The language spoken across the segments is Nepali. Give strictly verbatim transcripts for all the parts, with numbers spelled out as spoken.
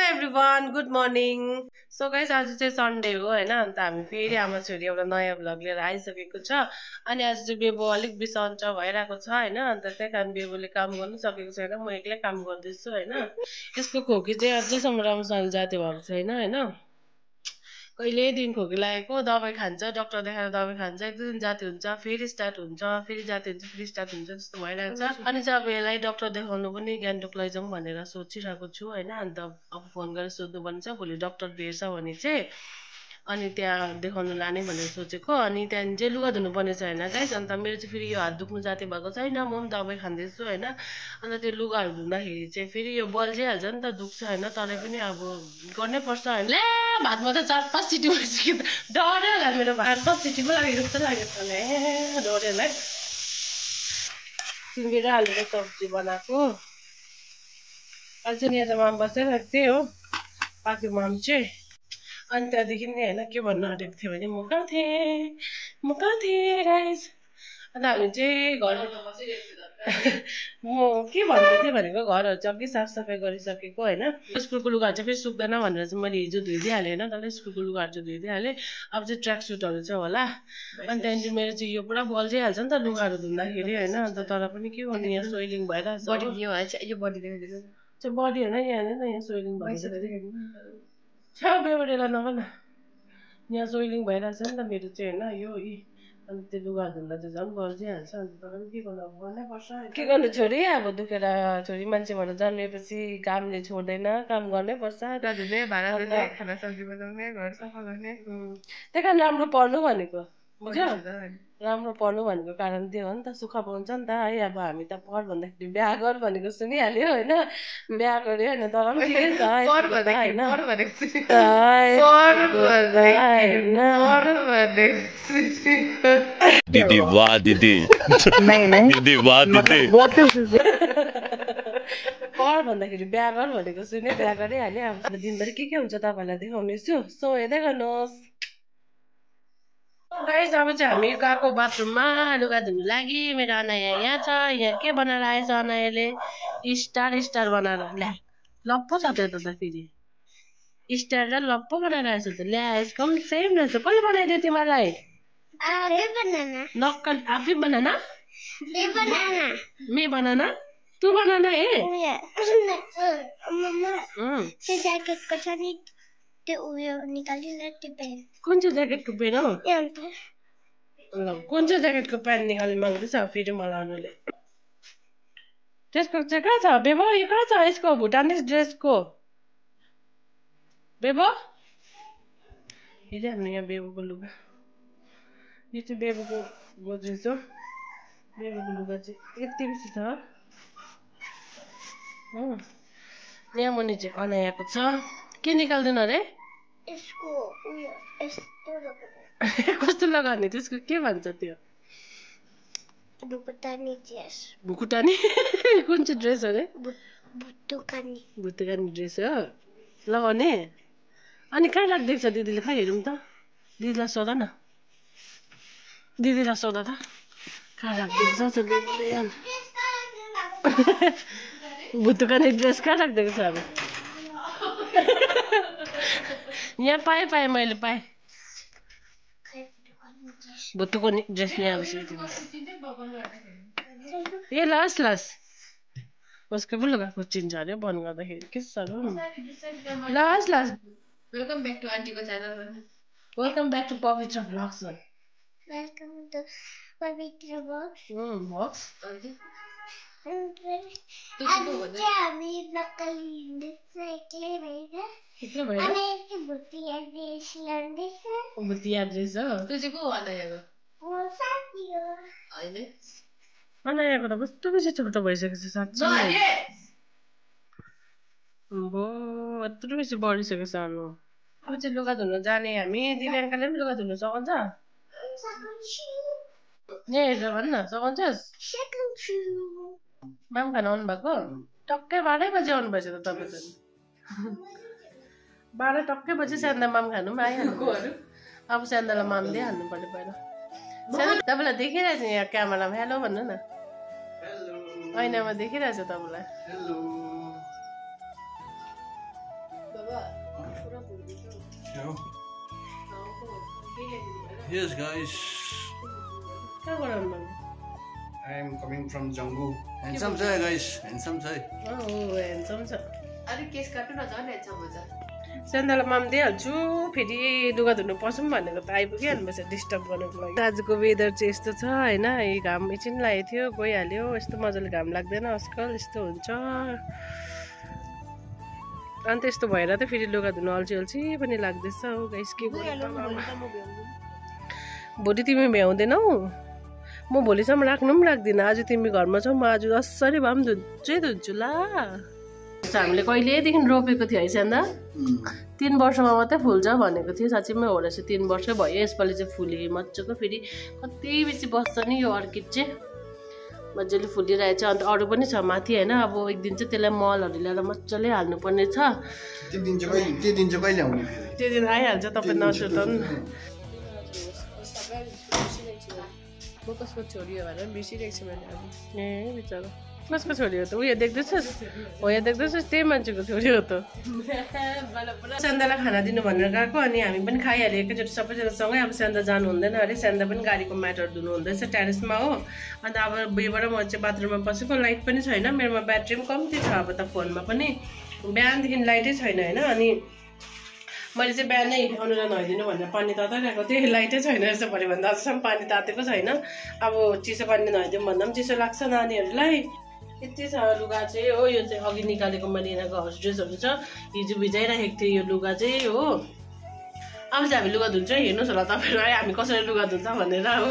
Everyone good morning. So guys आज चाहिँ सन्डे हो होइन, अन्त हामी फेरि आमा छोरी एउटा नयाँ भ्लग लिएर आइसकेको छ। अनि आज चाहिँ बेबो अलिक बिसन्च भइरहेको छ होइन, अन्त त्यही कारण बेबोले काम गर्नु सकेको छैन, म एक्लै काम गर्दैछु होइन। यसको खोकी चाहिँ अझैसम्म राम्रोसँग जाती भएको छैन होइन, कहिलेदेखि खोकी लागेको, दबाई खान्छ, डक्टर देखाएर दबाई खान्छ, एक दुई दिन जाती हुन्छ, फेरि स्टार्ट हुन्छ, फेरि जाती हुन्छ, फेरि स्टार्ट हुन्छ, जस्तो भइरहेको छ। अनि चाहिँ अब यसलाई डक्टर देखाउनु पनि गान्तोक लैजाउँ भनेर सोचिरहेको छु होइन। अन्त अब फोन गरेर सोध्नुपर्ने छ, भोलि डक्टर भेट्छ भने चाहिँ अनि त्यहाँ देखाउनु लाने भनेर सोचेको। अनि त्यहाँदेखि चाहिँ लुगा धुनुपर्ने छ होइन गाइस। अन्त मेरो चाहिँ फेरि यो हात दुख्नु जाती भएको छैन, म पनि दबाई खाँदैछु होइन। अन्त त्यो लुगाहरू धुँदाखेरि चाहिँ फेरि यो बल्झिहाल्छ नि त, दुख्छ होइन, तरै पनि अब गर्नै पर्छ होइन। ल्या भातमा त चार पाँच सिटी भइसक्यो त, डढ्यो होला मेरो भात, पाँच सिटी पो लागेको जस्तो लागेको छ। ए डढ्यो होला है। सुँगेर हालेर सब्जी बनाएको। अझै यहाँ त माम बसिरहेको थिएँ हो, पाके माम चाहिँ। अनि त्यहाँदेखि नि होइन के भन्नु आँटेको थियो भने म कहाँ थिएँ म कहाँ थिएँ गाइस। अन्त हामी चाहिँ घर म के भन्नु थिएँ भनेको, घरहरू चाहिँ अघि साफसफाइ गरिसकेको होइन। स्कुलको लुगाहरू चाहिँ फेरि सुक्दैन भनेर चाहिँ मैले हिजो धोइदिइहालेँ होइन, तर स्कुलको लुगाहरू चाहिँ धोइदिइहालेँ। अब चाहिँ ट्र्याक सुटहरू चाहिँ होला। अनि त्यहाँदेखि मेरो चाहिँ यो पुरा बल्झिहाल्छ नि त लुगाहरू धुँदाखेरि होइन। अन्त तर पनि के गर्नु, यहाँ सोइलिङ भइरहेछ यो बडी चाहिँ बडी होइन, यहाँ यहाँ सोइलिङ भइरहेछ। छ्या बेबरेला नभन, यहाँ सोइलिङ भइरहेछ नि त मेरो चाहिँ होइन यो यी। अनि त्यो लुगा धुँदा चाहिँ झन् बल्झिहाल्छ। अन्त तर पनि के गर्नु, अब गर्नै पर्छ। के गर्नु छोरी, अब दुखेर छोरी मान्छेबाट जन्मेपछि कामले छोड्दैन, काम गर्नै पर्छ। धुने भाँडा धुने, खाना सब्जी बनाउने, घर सफा गर्ने, त्यही कारण राम्रो पढ्नु भनेको बुझ्यौ। राम्रो पढ्नु भनेको कारण त्यो हो नि त, सुख पाउँछ नि त है। अब हामी त पढ भन्दाखेरि बिहा गर भनेको सुनिहाल्यो होइन, बिहा गर्यो होइन, तर पनि ठिकै छ होइन। दिदी वाह दिदी दिदी वाह दिदी पढ भन्दाखेरि बिहा गर भनेको सुन्यो, बिहा गरिहाल्यो। अब दिनभरि के के हुन्छ तपाईँलाई देखाउनेछु, सो हेर्दै गर्नुहोस्। गाइस अब चाहिँ हामी गएको बाथरुममा लुगा धुनु लागि। मेरो अनाया यहाँ छ, यहाँ के बनाएर आएछ अनायाले, स्टार स्टार बनाएर ल्या लप्पो छ त्यो त फेरि स्टार र लप्पो बनाएर आएछ त। ल्या यसको पनि सेम रहेछ, कसले बनाइदियो तिमीलाई? नक्कल आफै बनाना मैं बनाना तू बनाना है। कुन चाहिँ ज्याकेटको पेन हौ? ल कुन चाहिँ ज्याकेटको प्यान्ट निकाल्नु माग्दैछ फेरि मलाउनुले? त्यसको चाहिँ कहाँ छ बेबो, यो कहाँ छ यसको भुटानिस ड्रेसको बेबो? हेरिहाल्नु यहाँ बेबोको लुगा, यो चाहिँ बेबोको गोद्रेज हो। बेबोको लुगा चाहिँ यति बेसी छ। यहाँ मुनि चाहिँ अनायाको छ। के निकाल्दैन अरे? कस्तो लगाउने त्यसको, के भन्छ त्यो? भुकुटानी ड्रेस। भुकुटानी कुन चाहिँ ड्रेस हो अरे? भुतुकानी भुतुकानी ड्रेस हो लगाउने। अनि कहाँ राखिदिएको छ दिदीले, खै हेरौँ त, दिदीलाई सोध न, दिदीलाई सोध त कहाँ राखिदिएको छ दिदीले। भुतुकानी ड्रेस कहाँ राखिदिएको छ अब? यहाँ पाएँ पाएँ मैले पाएँ भुतुको ड्रेस यहाँ ए लास लास उसको पो लुगाको चिन्छ अरे बन्द गर्दाखेरि के साह्रो लास लास। वेलकम ब्याक टु आन्टीको channel, welcome back to Pavitra vlogs. Welcome to Pavitra vlogs vlogs हामी नक्कली एक्लै भएर एक्लै भएर भुतिया ड्रेस लगाउँदैछ। भुतिया ड्रेस हो त्यो चाहिँ को हो अनायाको? साथी हो होइन, अनायाको त कस्तो बेसी छोटो भइसकेको छ साँच्चै। बो यत्रो बेसी बढिसकेको छ अनु। अब चाहिँ लुगा धुनु जाने हामी। दिव्याङ्काले पनि लुगा धुनु सघाउँछ? यहाँ हेरेर भन् न, सघाउँछस्? माम खान आउनु भएको? टक्कै बाह्रै बजी आउनु भएछ त तपाईँ त। बाह्र टक्कै बजी स्यान्दा माम खानु पनि आइहाल्नु। अब स्यान्दालाई माम दिइहाल्नु पर्यो पहिला। तपाईँलाई देखिरहेछ यहाँ क्यामेरामा, हेलो भन्नु न। ऐनामा देखिरहेछ तपाईँलाई। Yes, guys. I am coming from Janggu. Handsome छ guys, handsome छ. Oh, handsome छ. अरे केस काट्नु न झन् handsome हुन्छ. सन्दालाई माम दिइहाल्छु फेरि लुगा धुनु पसौँ भनेको त आइपुगिहाल्नुपर्छ डिस्टर्ब गर्नुको लागि। आजको वेदर चाहिँ यस्तो छ होइन, यही घाम एकछिन लागेको थियो गइहाल्यो। यस्तो मजाले घाम लाग्दैन आजकल, यस्तो हुन्छ। अन्त यस्तो भएर त फेरि लुगा धुनु अल्छी अल्छी पनि लाग्दैछ हौ गाइस। के भोलि तिमी भ्याउँदैनौ? म भोलिसम्म राख्नु पनि राख्दिनँ। आज तिमी घरमा छौ, म आज जसरी भए पनि धुन्छै धुन्छु ल। हामीले कहिलेदेखि रोपेको थियो है स्यान्दा, तिन वर्षमा मात्रै फुल्छ भनेको थियो। साँच्चीमै हो रहेछ, तिन वर्ष भयो यसपालि चाहिँ फुल्यो मजाको। फेरि कति बेसी बस्छ नि यो अर्किड चाहिँ, मजाले फुलिरहेछ। अन्त अरू पनि छ माथि होइन। अब एक दिन चाहिँ त्यसलाई मलहरू ल्याएर मजाले हाल्नुपर्ने छ। त्यो दिन चाहिँ त्यो दिन चाहिँ कहिले आउने? त्यो दिन आइहाल्छ, तपाईँ नसुर्ताउनु। म कसको छोरी हो भनेर बिर्सिरहेको छु मैले अब। ए बिचरा कसको छोरी हो त? उयो देख्दैछस्? हो यहाँ देख्दैछस्? त्यही मान्छेको छोरी हो त। स्यान्दालाई खाना दिनु भनेर गएको, अनि हामी पनि खाइहाल्यो एकैचोटि सबैजना सँगै। अब स्यान्दा जानु हुँदैन अरे, स्यान्दा पनि गाडीको म्याटर धुनु हुँदैछ टेरेसमा हो। अन्त अब उयोबाट म चाहिँ बाथरुममा बसेको, लाइट पनि छैन मेरोमा, ब्याट्री पनि कम्ती छ अब त फोनमा पनि। बिहानदेखि लाइटै छैन होइन। अनि मैले चाहिँ बिहानै अनुरा नुहाइदिनु भनेर पानी तातिरहेको थिएँ, लाइटै छैन रहेछ भरे भन्दा अझसम्म पानी तातेको छैन। अब चिसो पानी नुहाइदिउँ भन्दा पनि चिसो लाग्छ नानीहरूलाई। यति छ लुगा चाहिँ हो। यो चाहिँ अघि निकालेको मैले यिनीहरूको हाउस ड्रेसहरू छ, हिजो भिजाइराखेको थिएँ यो लुगा चाहिँ हो। अब चाहिँ हामी लुगा धुन्छ, हेर्नुहोस् होला तपाईँहरू है हामी कसरी लुगा धुन्छ भनेर हो।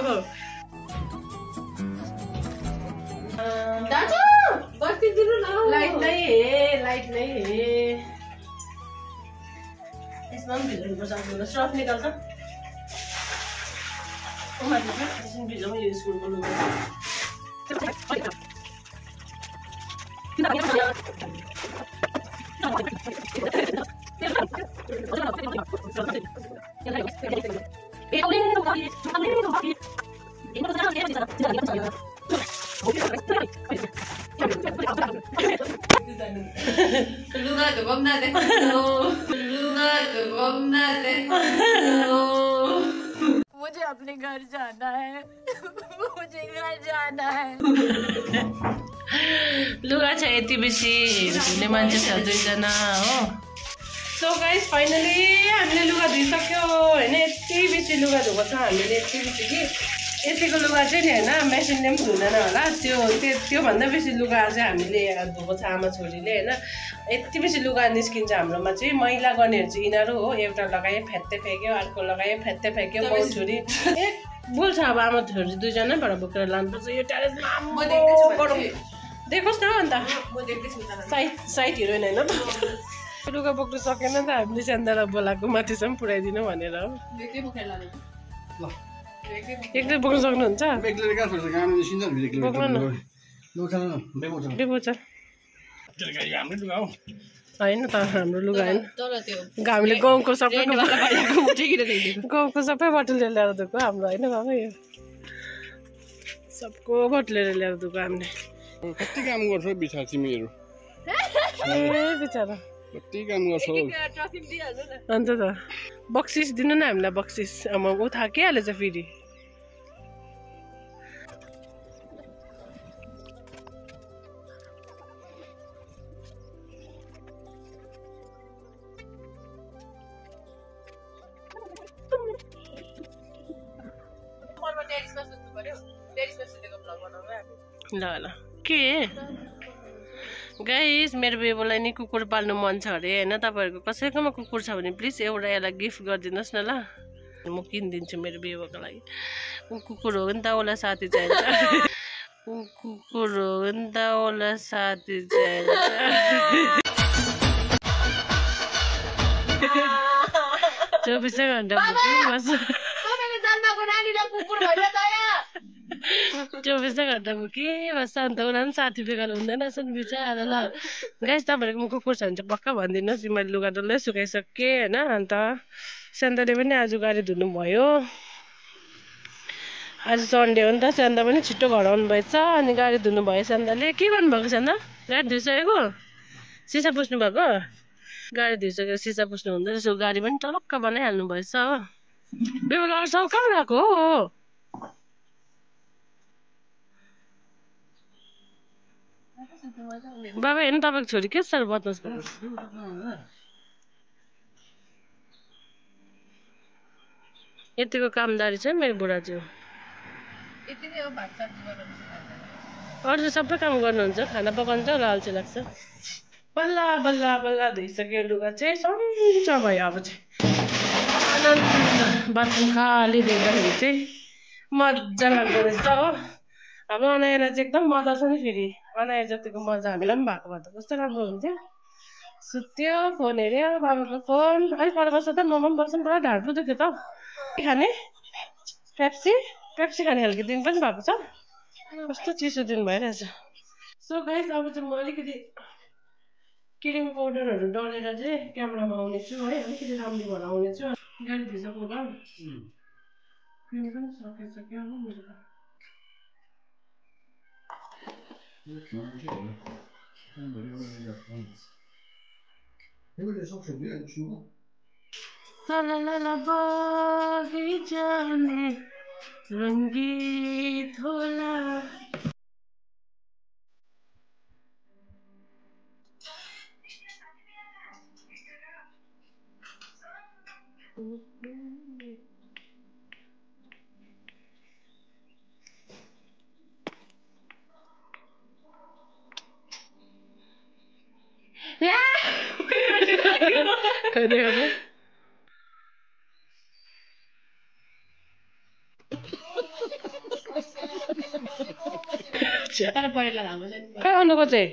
लाइट नै हे, लाइट नै हे। यसमा पनि भिजाउनुपर्छ, सर्फ निकाल्छ भिजाउँ यो स्कुलको लुगा। लुगा धुबम न दे, लुगा धुबम न दे। मुझे अपने घर जाना है, मुझे घर जाना है। लुगा छ यति बेसी धुने मान्छे छ दुईजना हो। सो गाइस फाइनली हामीले लुगा धुइसक्यो होइन। यति बेसी लुगा धुएको छ हामीले, यति बेसी कि यतिको लुगा चाहिँ नि होइन मेसिनले पनि धुँदैन होला। त्यो त्यो त्योभन्दा बेसी लुगा चाहिँ हामीले धुएको छ आमा छोरीले होइन। यति बेसी लुगा निस्किन्छ हाम्रोमा चाहिँ। मैला गर्नेहरू चाहिँ यिनीहरू हो, एउटा लगायो फ्यात्तै फ्याँक्यो, अर्को लगायो फ्यात्तै फ्याँक्यो। बाउ छोरी एक बोल्छ अब आमा छोरी दुईजनैबाट बोकेर लानुपर्छ यो टेरेसमा। देखोस् न अन्त साइड साइड हिरोइन होइन त। लुगा बोक्नु सकेन त हामीले स्यान्दालाई बोलाएको माथिसम्म पुऱ्याइदिनु भनेर हो। एक्लै बोक्नु सक्नुहुन्छ? होइन त हाम्रो लुगा होइन, हामीले गाउँको सबै गाउँको सबै बटुलेर ल्याएर धोएको हाम्रो होइन बाबा। यो सबको बटुलेर ल्याएर धोएको हामीले। कति काम गर्छौ बिचा तिमीहरू? ए बिचरा कति काम गर्छौ? अन्त त बक्सिस दिनु न हामीलाई, बक्सिस। अब ऊ थाकिहालेछ फेरि। ल ल के गाइस मेरो बेबोलाई नि कुकुर पाल्नु मन छ अरे होइन। तपाईँहरूको कसैकोमा कुकुर छ भने प्लिज एउटा यसलाई गिफ्ट गरिदिनुहोस् न ल, म किनिदिन्छु मेरो बेबोको लागि। कुकुर हो नि त, उसलाई साथी चाहिन्छ। कुकुर हो नि त, उसलाई साथी चाहिन्छ। चौबिसै घन्टा भुकिबस्छ, चौबिसै घन्टा भुकिबस्छ। अन्त उसलाई पनि साथी बेगर हुँदैन रहेछ नि बिचरा। ल गाइस तपाईँहरूकोमा कुकुर छ भने चाहिँ पक्का भनिदिनुहोस्। मैले लुगा डल्लै सुकाइसकेँ होइन। अन्त स्यान्दाले पनि आज गाडी धुनु भयो। आज सन्डे हो नि त, स्यान्दा पनि छिट्टो घर आउनु भएछ। अनि गाडी धुनु भयो स्यान्दाले। के गर्नुभएको स्यान्दा? गाडी धुइसकेको? सिसा पुस्नु भएको? गाडी धोइसकेर सिसा पुस्नु हुँदो रहेछ गाडी पनि टलक्क बनाइहाल्नु भएछ हो बेहुला सब कहाँ गएको हो बाबा हेर्नु तपाईँको छोरी के साह्रो बदमास भएको यतिको कामदारी छ मेरो बुढाज्यू अरू चाहिँ सबै काम गर्नुहुन्छ खाना पकाउनु चाहिँ अल्छी लाग्छ बल्ल बल्ल बल्ल धोइसक्यो लुगा चाहिँ सन्च भयो अब चाहिँ बाथरुम खाली देख्दाखेरि चाहिँ मजा लाग्दो रहेछ हो हाम्रो अनाएर चाहिँ एकदम मजा छ नि फेरि अनाएर जतिको मजा हामीलाई पनि भएको भए त कस्तो राम्रो हुन्थ्यो सुत्यो फोन हेऱ्यो बाबाको फोन अलिक पर बस्छ त मोमो पनि बस्छ पुरा ढाड पो दुख्यो त खाने पेप्सी पेप्सी खाने खालको दिन पनि भएको छ कस्तो चिसो दिन भइरहेछ सो गाइस अब चाहिँ म अलिकति क्रिम पाउडरहरू डलेर चाहिँ क्यामेरामा आउने छु है अलिकति राम्रो भएर आउने छु गाडी धिसक्नु भयो क्रिम पनि सकेछ क्या हो मेरो सलाला बगिजाने रङ्गीत होला कहाँ आउनुको चाहिँ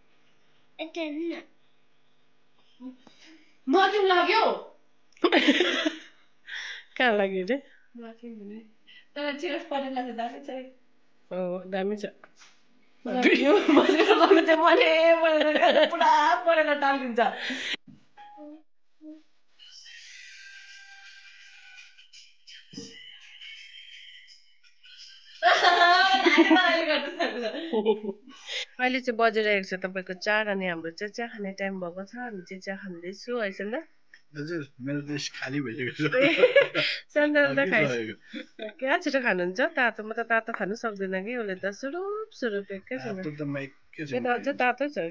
लाग्यो कहाँ लाग्यो अरे दामी छ पुरा परेर टालिदिन्छ अहिले चाहिँ बजिरहेको छ तपाईँको चार अनि हाम्रो चाहिँ चिया खाने टाइम भएको छ हामी चाहिँ चिया खाँदैछु है सन्दा हजुर मेरो देश खाली भइसकेको छ सन्दा त खाइस क्या छिटो खानुहुन्छ तातो म त तातो खानु सक्दिनँ कि उसले त सुरुप सुरुप एकै अझै तातै छ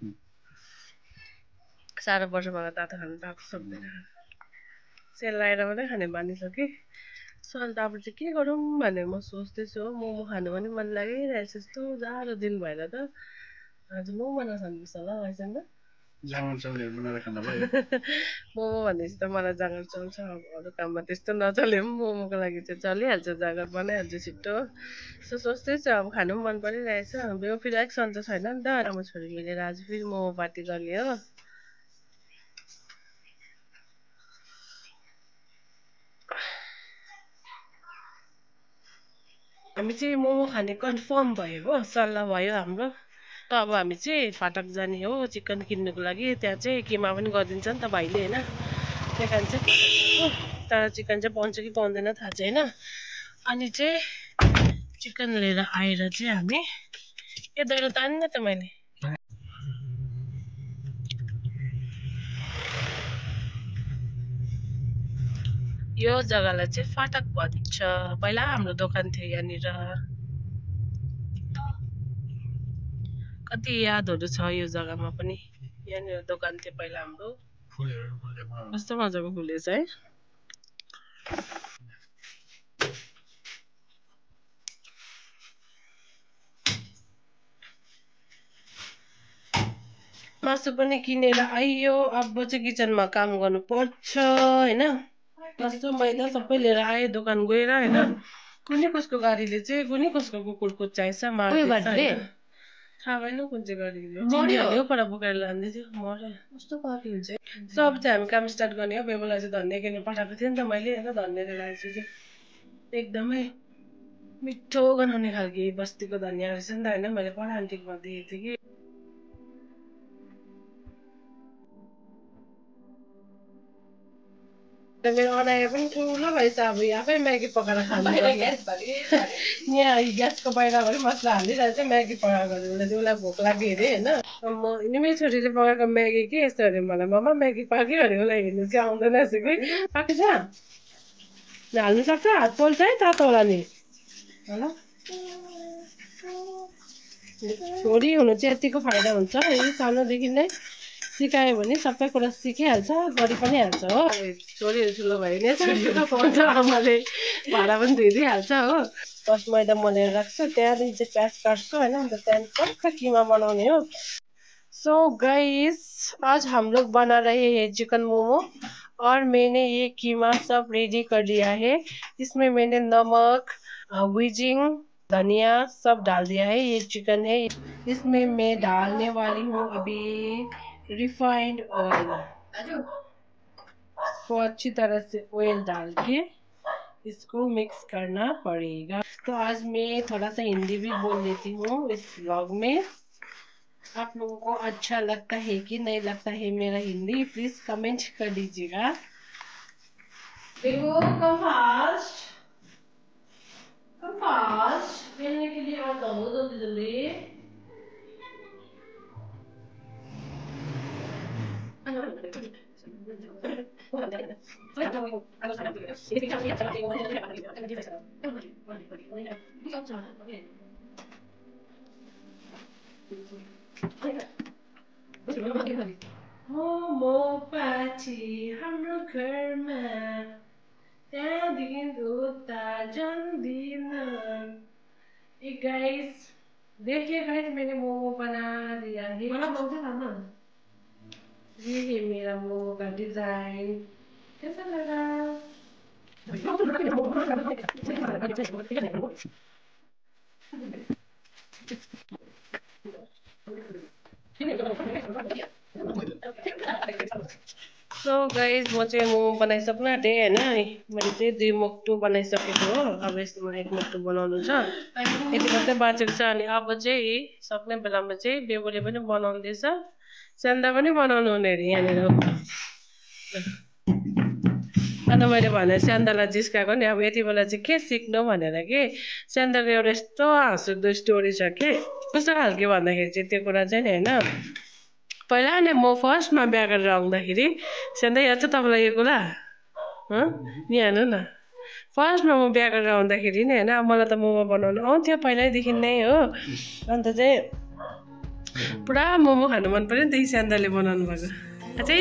साह्रो वर्ष मलाई तातो खानु तातो सक्दैन सेल लगाएर मात्रै खाने बानी छ कि अन्त अब चाहिँ के गरौँ भनेर म सोच्दैछु हो मोमो खानु पनि मन लागिरहेछ यस्तो जाडो दिन भएर त आज मोमो नखानुपर्छ होला हैन जाँगर चाउलहरू बनाएर खाँदा भयो मोमो भनेपछि त मलाई जाँगर चल्छ अब अरू काममा त्यस्तो नचले पनि मोमोको लागि चाहिँ चलिहाल्छ जाँगर बनाइहाल्छु छिट्टो सो सोच्दैछु अब खानु पनि मन परिरहेछ बेउ फेरि अलिक सन्चो छैन नि त अब छोरी मिलेर आज फेरि मोमो पार्टी गर्ने हो हामी चाहिँ मोमो खाने कन्फर्म भयो हो सल्लाह भयो हाम्रो त अब हामी चाहिँ फाटक जाने हो चिकन किन्नुको लागि त्यहाँ चाहिँ केमा पनि गरिदिन्छ नि त भाइले होइन त्यही कारण चाहिँ तर चिकन चाहिँ पाउँछ कि पाउँदैन थाहा छैन अनि चाहिँ चिकन लिएर आएर चाहिँ हामी ए दैलो तान्न त मैले यो जग्गालाई चाहिँ फाटक भन्छ पहिला हाम्रो दोकान थियो यहाँनिर कति यादहरू छ यो जग्गामा पनि यहाँनिर दोकान थियो पहिला हाम्रो कस्तो मजाको फुलेछ है मासु पनि किनेर आइयो अब चाहिँ किचनमा काम गर्नु पर्छ होइन कस्तो मैदा सबै लिएर आएँ दोकान गएर होइन कुनै कसको गाडीले चाहिँ कुनै कसको कुकुर कुच्चाएछ मार्दैछ थाहा भएन कुन चाहिँ गाडीले यो पर बोकेर लाँदै थियो मर्यो कस्तो गाडी हुन्छ सब चाहिँ हामी काम स्टार्ट गर्ने हो बेबुलाई चाहिँ धनियाँ किनेर पठाएको थिएँ नि त मैले होइन धनियाँ लिएर आएछु चाहिँ एकदमै मिठो गनाउने खालको बस्तीको धनियाँ रहेछ नि त होइन मैले पर आन्टीकोमा देखेको थिएँ कि मेरो अनाएर पनि ठुलो भएछ अब आफै म्यागी पकाएर खानु यहाँ ग्यासको बाहिरभरि मसला हालिरहेको चाहिँ म्यागी पकाएको उसले चाहिँ उसलाई भोक लाग्यो अरे होइन म निमै छोरीले पकाएको म्यागी के यस्तो अरे मलाई ममा म्यागी पाक्यो अरे उसलाई हेर्नु चाहिँ आउँदैन रहेछ कि पाएको छ हाल्नु सक्छ हात पोल्छ है तातो होला नि ल छोरी हुनु चाहिँ यतिको फाइदा हुन्छ यही सानोदेखि नै सिकायो भने सबै कुरा सिकिहाल्छ गरी पनि हाल्छ हो छोरीहरू ठुलो भयो भने छिटो पाउँछ आमाले भाडा पनि धोइदिइहाल्छ हो फर्स्ट मैदा मोलेर राख्छु त्यहाँदेखि चाहिँ प्याज काट्छु होइन अन्त त्यहाँदेखि टक्क किमा बनाउने हो सो गाइस आज हम लोग बना रहे हैं चिकन मोमो और मैंने ये कीमा सब रेडी कर लिया है इसमें मैंने नमक विजिंग धनिया सब डाल दिया है ये चिकन है इसमें मैं डालने वाली हूँ अभी रिफाइंड ऑयल को अच्छी तरह से ऑयल डाल के इसको मिक्स करना पड़ेगा तो आज मैं थोड़ा सा हिंदी भी बोल लेती हूँ इस व्लॉग में आप लोगों को अच्छा लगता है कि नहीं लगता है मेरा हिंदी प्लीज कमेंट कर दीजिएगा देखो कम फास्ट कम फास्ट बेलने के लिए और दो जल्दी जल्दी मोमो पार्टी हाम्रो घरमा त्यहाँदेखि उता जान्दिन ए गाइस देखिए गाइस मैंने मोमो बना दिया है ये है मेरा मोमो का डिजाइन कैसा लगा सो गाइस म चाहिँ मोमो बनाइसक्नु आँटेँ होइन मैले चाहिँ दुई मुक्टु बनाइसकेको हो अब यसमा एक मुक्टु बनाउनु छ यति मात्रै बाँचेको छ अनि अब चाहिँ सक्ने बेलामा चाहिँ बेबुले पनि बनाउँदैछ स्यान्दा पनि बनाउनु हुने अरे यहाँनिर अन्त मैले भने स्यान्दालाई जिस्काएको नि अब यति बेला चाहिँ के सिक्नु भनेर कि स्यान्दाको एउटा यस्तो हाँसउठ्दो स्टोरी छ कि कस्तो खालको भन्दाखेरि चाहिँ त्यो कुरा चाहिँ नि होइन पहिला नै म फर्स्टमा बिहा गरेर आउँदाखेरि स्यान्दा याद छ तपाईँलाई यो कुरा नि हेर्नु न फर्स्टमा म बिहा गरेर आउँदाखेरि नि होइन मलाई त मोमो बनाउनु आउँथ्यो पहिल्यैदेखि नै हो अन्त चाहिँ पुरा मोमो खानु मन पर्यो नि त स्यान्दाले बनाउनु भएको अझै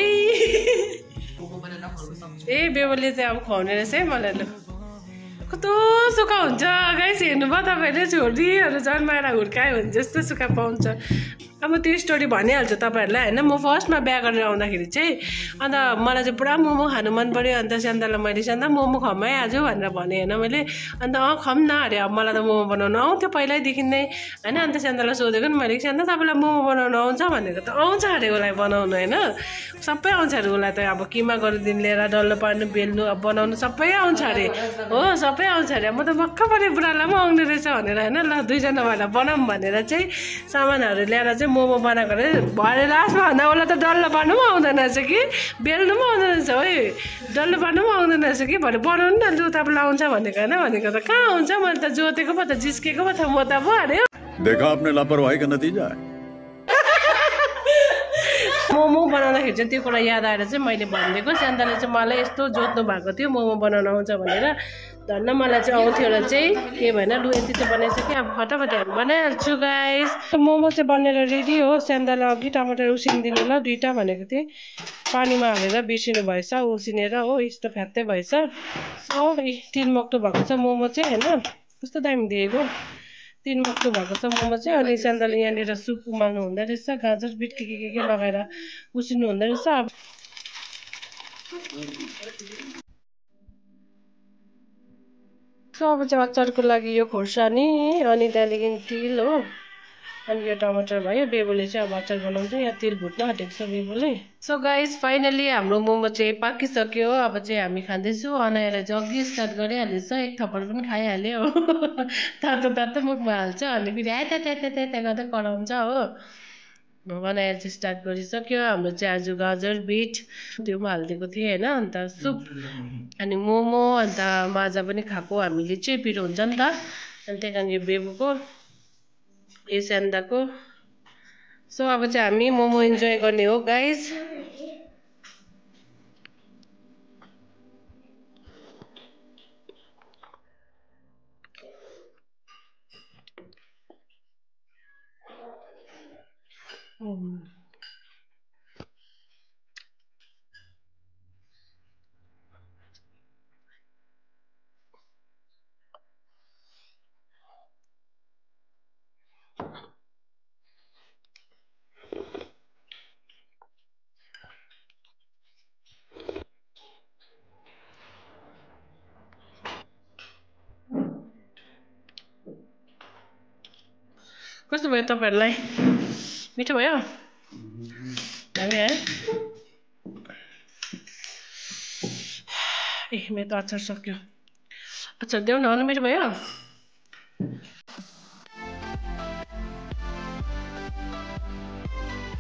ए बेबुले चाहिँ अब खुवाउने रहेछ है मलाई ल कस्तो सुक्खा हुन्छ गाइस हेर्नुभयो तपाईँहरूले छोरीहरू जन्माएर हुर्कायो भने जस्तो सुक्खा पाउँछ अब त्यो स्टोरी भनिहाल्छु तपाईँहरूलाई होइन म फर्स्टमा बिहा गरेर आउँदाखेरि चाहिँ अन्त मलाई चाहिँ पुरा मोमो खानु मन पऱ्यो अन्त स्यान्दालाई मैले स्यान्दा मोमो खुवाउँ है आज भनेर भने होइन मैले अन्त अँ खुवाउँ न अरे अब मलाई त मोमो बनाउनु आउँथ्यो पहिल्यैदेखि नै होइन अन्त स्यान्दालाई सोधेको नि मैले स्यान्दा तपाईँलाई मोमो बनाउनु आउँछ भनेको त आउँछ अरे उसलाई बनाउनु होइन सबै आउँछ अरे उसलाई त अब किमा गरिदिनु लिएर डल्लो पार्नु बेल्नु अब बनाउनु सबै आउँछ अरे हो सबै आउँछ अरे म त मक्क पऱ्यो बुढालाई पनि आउने रहेछ भनेर होइन ल दुईजना भएर बनाऊँ भनेर चाहिँ सामानहरू ल्याएर चाहिँ मोमो बनाएको अरे भरे लास्टमा भन्दा उसलाई त डल्लो पार्नु पनि आउँदैन रहेछ कि बेल्नु पनि आउँदैन रहेछ है डल्लो पार्नु पनि आउँदैन रहेछ कि भरे बनाउनु न लु तपाईँलाई आउँछ भनेको होइन भनेको त कहाँ आउँछ मैले त जोतेको पो त जिस्केको पो त म त पो अरे देखा आपने लापरवाही का नतीजा है मोमो बनाउँदाखेरि चाहिँ त्यो कुरा याद आएर चाहिँ मैले भनिदिएको स्यान्दाले चाहिँ मलाई यस्तो जोत्नु भएको थियो मोमो बनाउन आउँछ भनेर धन्न मलाई चाहिँ आउँथ्यो र चाहिँ के भएन लु यति चाहिँ बनाइसकेँ अब फटाफट हामी बनाइहाल्छु गाइस मोमो चाहिँ बनेर रेडी हो स्यान्दालाई अघि टमाटर उसिनिदिनु ल दुईवटा भनेको थिएँ पानीमा हालेर बिर्सिनु भएछ उसिनेर हो यस्तो फ्यात्तै भएछ सो तिन मक्टु भएको छ मोमो चाहिँ होइन कस्तो दामी दिएको तिन मक्टु भएको छ मोमो चाहिँ अनि स्यान्दाले यहाँनिर सुप उमाल्नु हुँदो रहेछ गाजर बिट के के के के लगाएर उसिन्नु हुँदो रहेछ अब अब चाहिँ अचारको लागि यो खोर्सानी अनि त्यहाँदेखि तिल हो अनि यो टमाटर भयो बेबुले चाहिँ अब अचार बनाउँछ यहाँ तेल भुट्न आँटेको छ बेबुले सो गाइस फाइनली हाम्रो मोमो चाहिँ पाकिसक्यो अब चाहिँ हामी खाँदैछौँ अनाएर चाहिँ अघि स्टार्ट गरिहालेछ एक थप्पड पनि खाइहाल्यो हो तातो तातो मुखमा हाल्छ अनि फेरि आइ त्या त्या त्या त्या गर्दै कराउँछ हो बनाएर चाहिँ स्टार्ट गरिसक्यो। हाम्रो चाहिँ आज गाजर बिट त्यो पनि हालिदिएको थिएँ होइन। अन्त सुप अनि मोमो अन्त माजा पनि खाएको हामीले चाहिँ पिरो हुन्छ नि त। अनि त्यही कारण यो बेबुको यो स्यान्दाको। सो अब चाहिँ हामी मोमो इन्जोय गर्ने हो गाइज। कस्तो भयो तपाईँहरूलाई? मिठो भयो? दामी है? ए मेरो त अचार सक्यो। अचार देऊ न। मिठो भयो?